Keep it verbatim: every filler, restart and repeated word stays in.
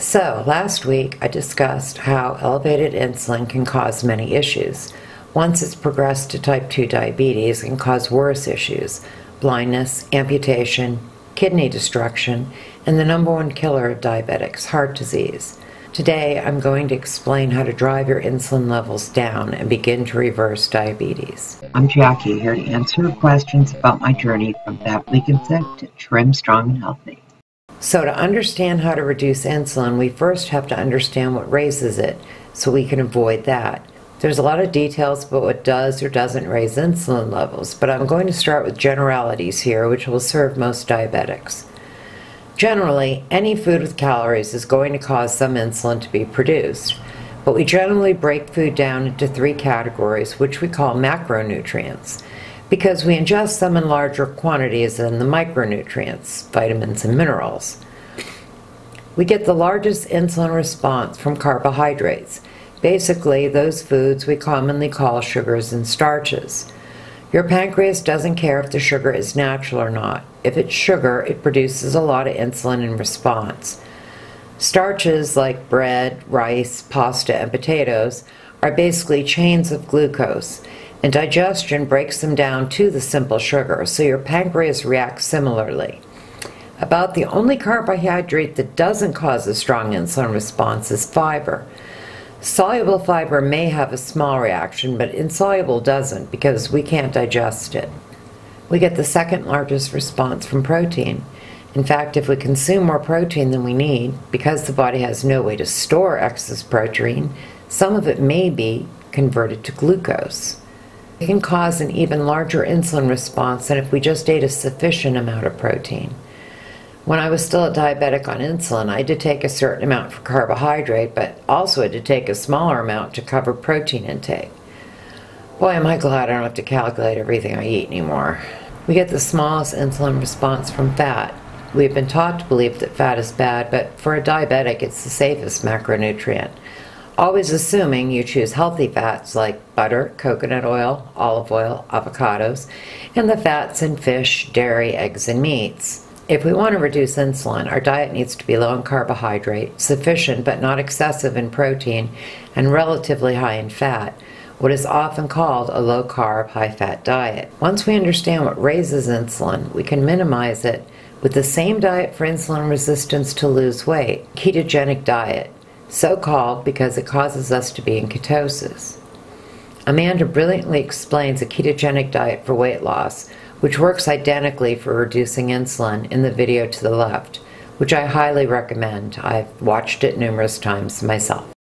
So, last week I discussed how elevated insulin can cause many issues. Once it's progressed to type two diabetes, it can cause worse issues: blindness, amputation, kidney destruction, and the number one killer of diabetics, heart disease. Today I'm going to explain how to drive your insulin levels down and begin to reverse diabetes. I'm Jackie, here to answer questions about my journey from fat, weak, and sick to trim, strong, and healthy. So to understand how to reduce insulin, we first have to understand what raises it, so we can avoid that. There's a lot of details about what does or doesn't raise insulin levels, but I'm going to start with generalities here, which will serve most diabetics. Generally, any food with calories is going to cause some insulin to be produced, but we generally break food down into three categories, which we call macronutrients, because we ingest them in larger quantities than the micronutrients, vitamins and minerals. We get the largest insulin response from carbohydrates, basically those foods we commonly call sugars and starches. Your pancreas doesn't care if the sugar is natural or not. If it's sugar, it produces a lot of insulin in response. Starches like bread, rice, pasta, and potatoes are basically chains of glucose, and digestion breaks them down to the simple sugar, so your pancreas reacts similarly. About the only carbohydrate that doesn't cause a strong insulin response is fiber. Soluble fiber may have a small reaction, but insoluble doesn't because we can't digest it. We get the second largest response from protein. In fact, if we consume more protein than we need, because the body has no way to store excess protein, some of it may be converted to glucose. It can cause an even larger insulin response than if we just ate a sufficient amount of protein. When I was still a diabetic on insulin, I did take a certain amount for carbohydrate, but also had to take a smaller amount to cover protein intake. Boy, am I glad I don't have to calculate everything I eat anymore. We get the smallest insulin response from fat. We've been taught to believe that fat is bad, but for a diabetic, it's the safest macronutrient. Always assuming you choose healthy fats like butter, coconut oil, olive oil, avocados, and the fats in fish, dairy, eggs, and meats. If we want to reduce insulin, our diet needs to be low in carbohydrate, sufficient but not excessive in protein, and relatively high in fat, what is often called a low-carb, high-fat diet. Once we understand what raises insulin, we can minimize it with the same diet for insulin resistance to lose weight, ketogenic diet, so called because it causes us to be in ketosis. Amanda brilliantly explains a ketogenic diet for weight loss, which works identically for reducing insulin, in the video to the left, which I highly recommend. I've watched it numerous times myself.